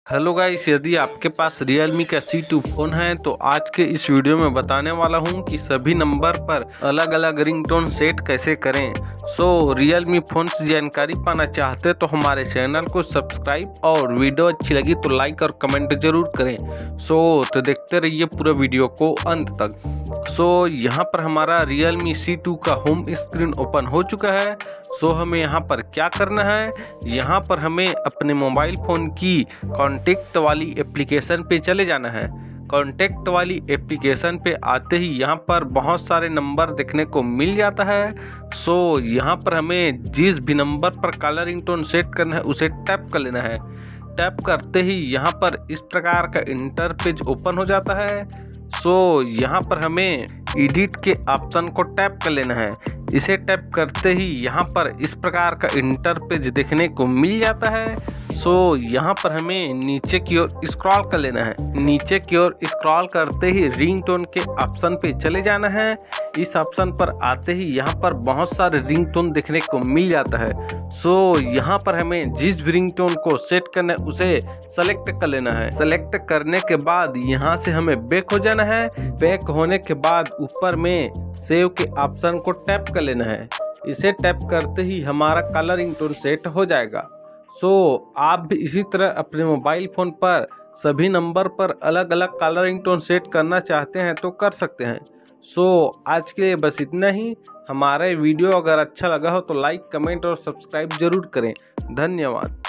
Hello guys, यदि आपके पास Realme का C2 फ़ोन है तो आज के इस वीडियो में बताने वाला हूं कि सभी नंबर पर अलग अलग रिंगटोन सेट कैसे करें। Realme फ़ोन से जानकारी पाना चाहते तो हमारे चैनल को सब्सक्राइब और वीडियो अच्छी लगी तो लाइक और कमेंट जरूर करें। तो देखते रहिए पूरा वीडियो को अंत तक। यहाँ पर हमारा Realme C2 का होम स्क्रीन ओपन हो चुका है। हमें यहाँ पर क्या करना है, यहाँ पर हमें अपने मोबाइल फ़ोन की कॉन्टैक्ट वाली एप्लीकेशन पे चले जाना है। कॉन्टैक्ट वाली एप्लीकेशन पे आते ही यहाँ पर बहुत सारे नंबर देखने को मिल जाता है। यहाँ पर हमें जिस भी नंबर पर कॉलर रिंगटोन सेट करना है उसे टैप कर लेना है। टैप करते ही यहाँ पर इस प्रकार का इंटरपेज ओपन हो जाता है। यहाँ पर हमें एडिट के ऑप्शन को टैप कर लेना है। इसे टैप करते ही यहाँ पर इस प्रकार का इंटरपेज देखने को मिल जाता है। यहाँ पर हमें नीचे की ओर स्क्रॉल कर लेना है। नीचे की ओर स्क्रॉल करते ही रिंगटोन के ऑप्शन पे चले जाना है। इस ऑप्शन पर आते ही यहाँ पर बहुत सारे रिंगटोन देखने को मिल जाता है। यहाँ पर हमें जिस भी रिंगटोन को सेट करना है उसे सेलेक्ट कर लेना है। सेलेक्ट करने के बाद यहाँ से हमें बैक हो जाना है। बैक होने के बाद ऊपर में सेव के ऑप्शन को टैप कर लेना है। इसे टैप करते ही हमारा कॉलर रिंगटोन सेट हो जाएगा। आप भी इसी तरह अपने मोबाइल फ़ोन पर सभी नंबर पर अलग अलग कॉलर रिंगटोन सेट करना चाहते हैं तो कर सकते हैं। आज के लिए बस इतना ही। हमारा वीडियो अगर अच्छा लगा हो तो लाइक, कमेंट और सब्सक्राइब जरूर करें। धन्यवाद।